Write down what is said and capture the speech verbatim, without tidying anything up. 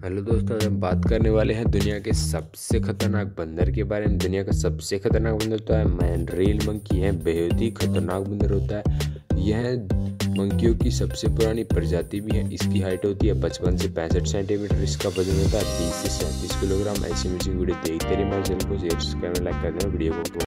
Hello दोस्तों, आज हम बात करने वाले हैं दुनिया के सबसे खतरनाक बंदर के बारे में। दुनिया का सबसे खतरनाक बंदर तो है मैनड्रिल मंकी है। बेहद ही खतरनाक बंदर होता है। यह मंकियों की सबसे पुरानी प्रजाति भी है। इसकी हाइट होती है पचपन से पैंसठ सेंटीमीटर। इसका वजन होता है तीस से सैंतीस किलोग्राम। ऐसी म्यूजिक वीडियो देखते रहिए। हमारे चैनल को शेयर, सब्सक्राइब, लाइक कर देना वीडियो को।